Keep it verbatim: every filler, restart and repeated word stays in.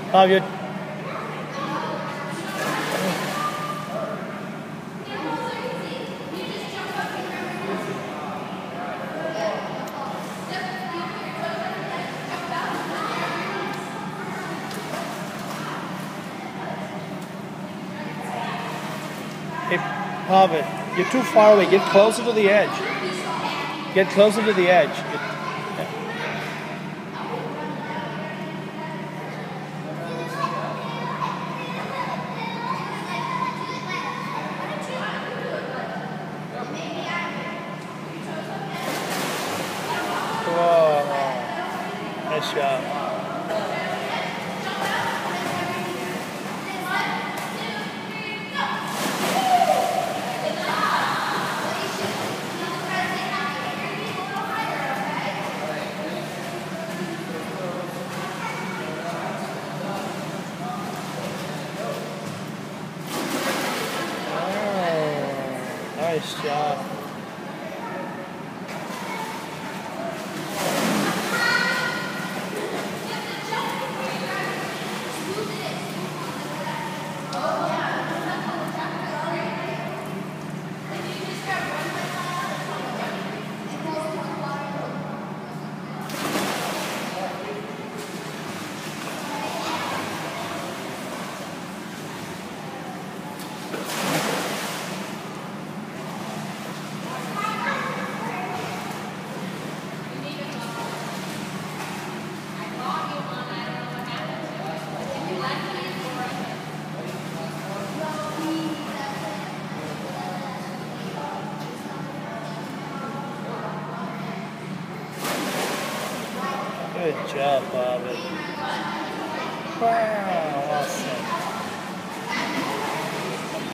Bob, you Hey, Pavel, you're too far away. Get closer to the edge. Get closer to the edge. Whoa. Nice job. Nice job. Good job, Bobby. Wow.